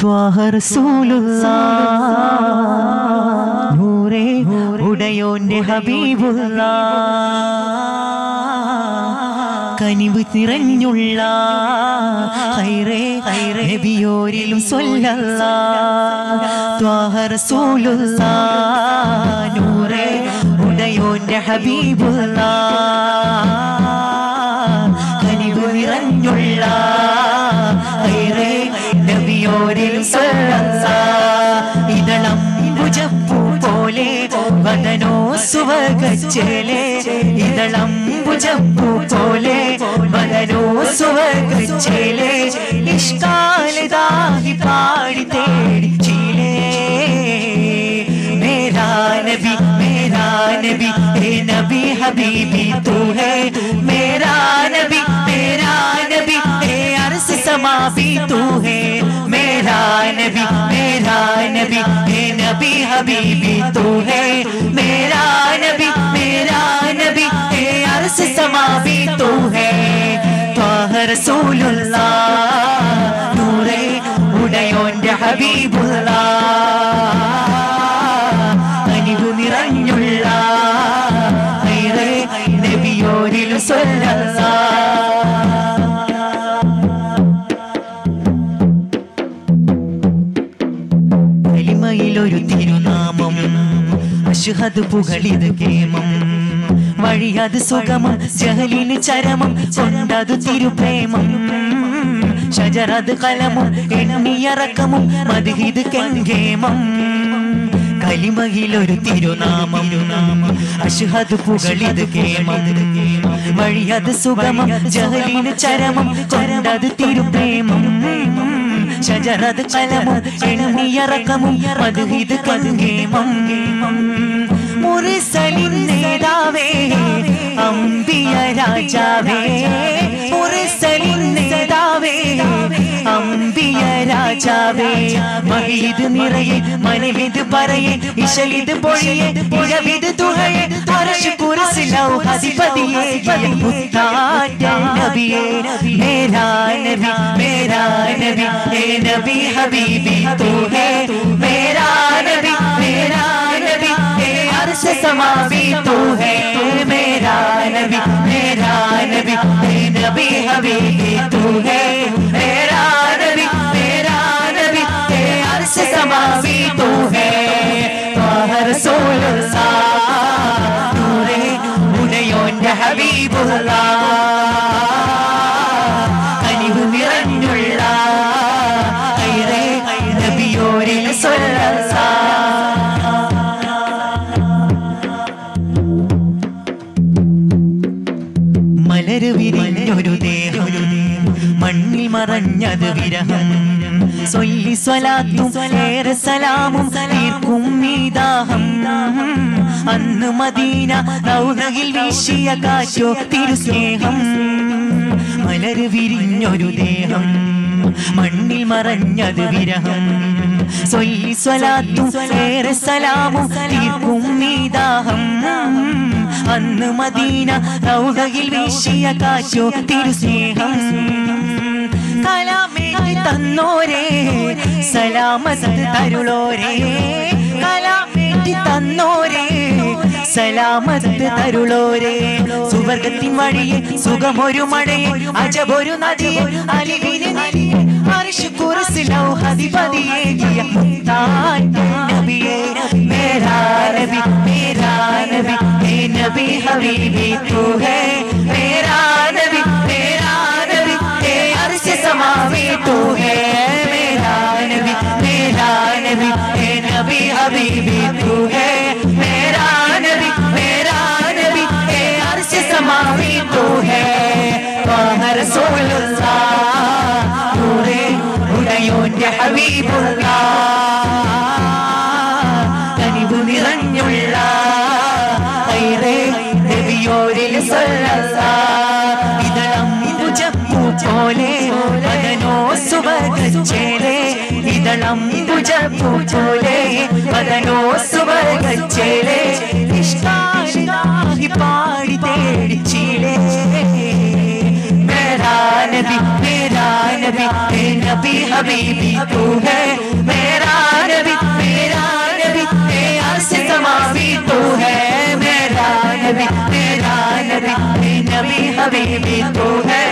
ത്വാഹ റസൂലുള്ളാഹ് നൂറേ ഉടയോന്റെ ഹബീബുള്ളാഹ് കനിവ് നിറഞ്ഞുള്ള ഹൈറേ നബിയോരിലും സ്വല്ലല്ലാഹ് ത്വാഹ റസൂലുള്ളാഹ് നൂറേ ഉടയോന്റെ ഹബീബുള്ളാഹ് കനിവ് നിറഞ്ഞുള്ള ഹൈറേ നബിയോരിലും സ്വല്ലല്ലാഹ് ഇദളം ഭുജപ്പൂ പോലെ വദനോ സുവഗച്ചേലേ ഇദളം ഭുജപ്പൂ പോലെ വദനോ സുവഗച്ചേലേ ഇഷ്കാലദാഹി പാടി തേടി ചീലേ മേരാ നബി ഏ നബി ഹബീബി തൂ ഹൈ മേരാ നബി ഏ അർശ സമാ भी तू है मेरा नबी ए नबी हबीबी तू है मेरा नबी ए अर्श समा भी तू है त्वाह रसूलुल्लाह नूरे उडयोന്റെ ഹബീബുള്ളാഹ് കനിവ് നിറഞ്ഞുള്ള ഹൈറേ നബിയോരിൽ സ്വല്ലല്ലാഹ് ഒരു തിരുനാമം അശ്ഹദ് പുകളിത് കേമം വഴിയത് സുഗമം ജഹലിന് ചരമം കൊണ്ടത് തിരുപ്രേമം ഷജറത് കലമും എണ്ണിയറക്കമും മദ്ഹിദ് കെങ്കേമം കലിമയിലൊരു തിരുനാമം അശ്ഹദ് പുകളിത് കേമം വഴിയത് സുഗമം ജഹലിന് ചരമം കൊണ്ടത് തിരുപ്രേമം ഷജറത് കലമും എണ്ണിയറക്കമും മദ്ഹിദ് കെങ്കേമം മുർസലിൻ നേതാവേ അംബിയ രാജാവേ മുർസലിൻ നേതാവേ അംബിയ രാജാവേ മഹിദ് നിറയെ മനവിത് പറയെ ഇശലിത് പൊഴിയെ ഇഴവിത് തുഹയെ അർശ് കുർസി ലൗഹധിപതിയെ മുത്താറ്റ നബിയേ മേരാ നബി ഏ നബി ഹബീബി തൂ ഹൈ മേരാ നബി ഏ अर्श समा भी तू है मेरा नबी ए नबी हबीबी तू है मेरा नबी ए अर्श समा भी तू है त्वाह रसूलुल्लाह नूरे ഉടയോന്റെ ഹബീബുള്ളാഹ് കനിവ് നിറഞ്ഞുള്ള ഹൈറേ നബിയോരിൽ സ്വല്ലല്ലാഹ് മലര് വിരിഞ്ഞൊരു ദേഹം മണ്ണിൽ മറഞ്ഞത് വിരഹം സൊല്ലി സ്വലാത്തും ഏറെ സലാമും തീർക്കും ഈ ദാഹം അന്ന് മദീന റൗദയിൽ വീശിയ കാറ്റോ തിരുസ്നേഹം മലര് വിരിഞ്ഞൊരു ദേഹം മണ്ണിൽ മറഞ്ഞത് വിരഹം സൊല്ലി സ്വലാത്തും ഏറെ സലാമും തീർക്കും ഈ ദാഹം അന്ന് മദീന റൗദയിൽ വീശിയ കാറ്റോ തിരുസ്നേഹം കലാമേറ്റി തന്നോരേ സലാമത്ത് തരുളോരേ കലാമേറ്റി തന്നോരേ സലാമത്ത് തരുളോരേ സുവർഗത്തിൻ വഴിയെ സുഖമൊരു മഴയെ അജബൊരു നദിയെ അലിവിനെ അർശ് കുർസി ലൗഹധിപതിയെ മുത്താറ്റ നബിയേ മേരാ നബി ഏ നബി ഹബീബി തൂ ഹൈ മേരാ നബി ഏ अर्श समा भी तू है मेरा नबी ए नबी हबीबी तू है मेरा नबी ए अर्श समा भी तू है त्वाह रसूलुल्लाह नूरे ഉടയോന്റെ ഹബീബുള്ളാഹ് കനിവ് നിറഞ്ഞുള്ള ഹൈറേ നബിയോരിൽ സ്വല്ലല്ലാഹ് ഇദളം ഭുജപ്പൂ പോലെ വദനോ സുവഗച്ചേലേ ഇദളം ഭുജപ്പൂ പോലെ വദനോ സുവഗച്ചേലേ ഇഷ്കാലദാഹി പാടി തേടി ചീലേ മേരാ നബി नबी हबीबी तू है मेरा नबी आस समावी तू है मेरा नबी नबी हबीबी तू है